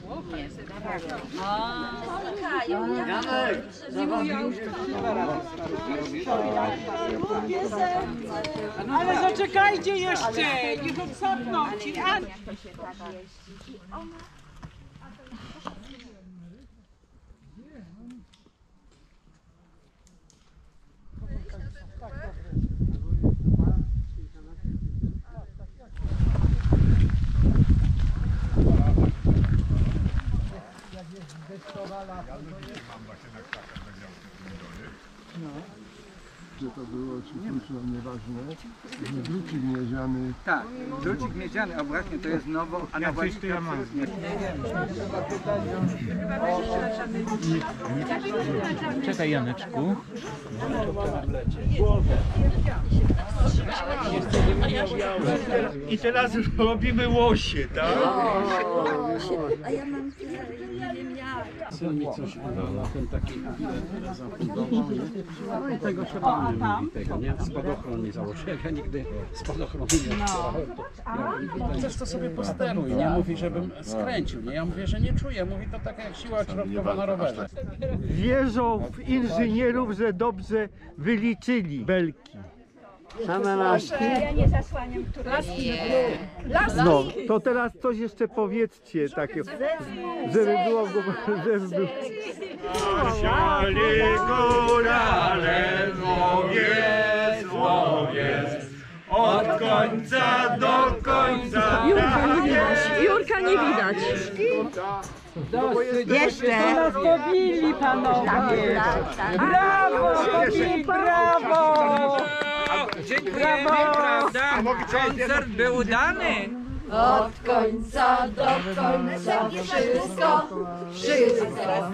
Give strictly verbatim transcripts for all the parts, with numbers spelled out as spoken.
Ale zaczekajcie jeszcze, niech odsapną ci. Że to było, czy kluczowo nieważne, że drucik miedziany. Tak, drucik miedziany, a właśnie to jest nowo, a na właśnie to ja mam. Czekaj, Janeczku. I teraz robimy łosie, tak? A ja mam nie wiem jak. Mi coś na ten taki zafundował, nie? No i tego trzeba nie tego, nie? Spadochron mi założył. Jak ja nigdy spadochronu nie otwierałem, to ja chcesz to sobie posteruj, nie? Mówi, żebym skręcił, nie? Ja mówię, że nie czuję. Mówi, to taka jak siła środkowa na rowerze. Wierzą w inżynierów, że dobrze wyliczyli belki. Same laski. Ja nie zasłaniam, które laski. No, to teraz coś jeszcze powiedzcie takiego, żeby było, żeby było. Siali górale, złowiec, złowiec, od końca do końca. Jurka nie widać. Jurka nie widać. Jeszcze. Nas pobili panowie. Brawo, pobili, brawo. Dziękujemy, prawda? Koncert był udany. Od końca do końca wszystko, wszystko.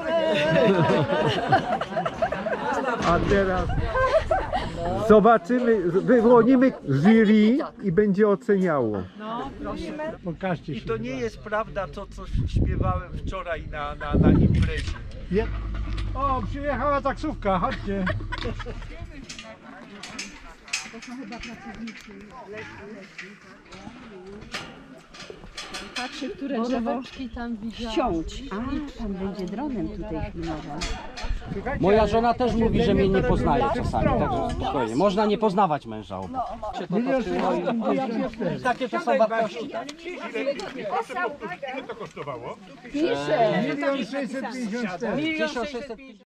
A teraz zobaczymy, wyłonimy jury i będzie oceniało. Pokażcie I to nie jest prawda to, co śpiewałem wczoraj na, na, na imprezie. O, przyjechała taksówka, chodźcie. Patrzy, które drzewo ściąć. A, pan będzie dronem tutaj filmował. Moja żona też mówi, że mnie nie poznaje czasami, także spokojnie. Można nie poznawać męża obok. Takie to są wartości. Ile to kosztowało? Milion sześćset pięćdziesiąt cztery. tysiąc sześćset